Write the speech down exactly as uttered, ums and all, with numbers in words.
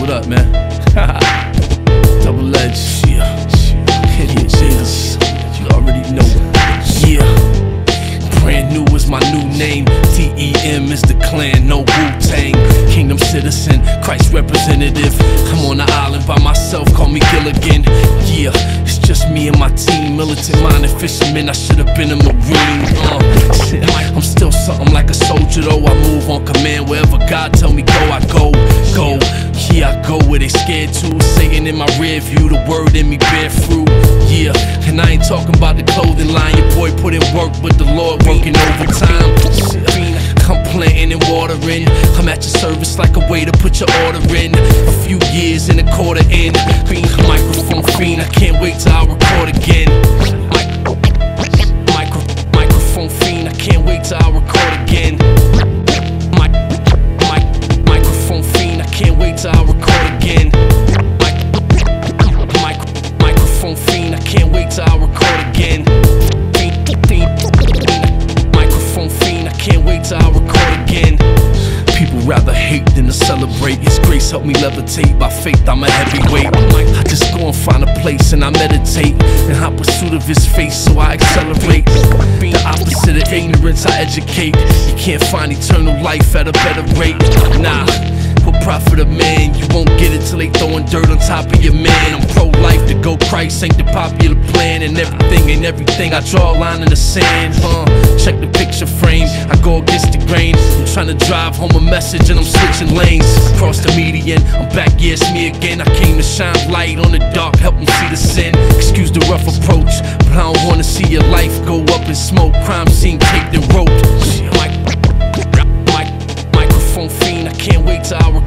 what up, man? Double Edge, yeah. Idiot niggas, you already know. Yeah. Brand new is my new name. T E M is the clan, no Wu-Tang. Kingdom citizen, Christ representative. I'm on the island by myself, call me Gilligan. Yeah, it's just me and my team. Militant-minded fisherman, I should've been a Marine. uh, shit, I'm still something like a soldier though. I move on command, wherever God tell me go, I go, go. Yeah, I go where they scared to. Saying in my rear view, the word in me bear fruit. Yeah, and I ain't talking about the clothing line. Your boy put in work, but the Lord working overtime. I'm planting and watering. I'm at your service like a way to put your order in. A few years and a quarter in. Green microphone fiend, I can't wait till I record again. Micro, microphone fiend, I can't wait till I record again. Mic, mic, microphone fiend, I can't wait till I record again. Mic, mic, microphone fiend, I can't wait till I record again. Microphone fiend, I can't wait till I record again. People rather hate than to celebrate. His grace helped me levitate. By faith, I'm a heavyweight. I just go and find a place and I meditate in hot pursuit of his face, so I accelerate. The opposite of ignorance, I educate. You can't find eternal life at a better rate. Nah, what profit of man? You won't get it till they throwing dirt on top of your man. I'm pro-life, to go Christ ain't the popular plan. And everything ain't everything, I draw a line in the sand. uh, Check the picture frame, I go against the grain. I'm trying to drive home a message and I'm switching lanes. Cross the median, I'm back, yeah, it's me again. I came to shine light on the dark, help them see the sin. Excuse the rough approach, but I don't wanna see your life go up in smoke. Crime scene taped and roped. Mic, mic, microphone fiend, I can't wait till I record.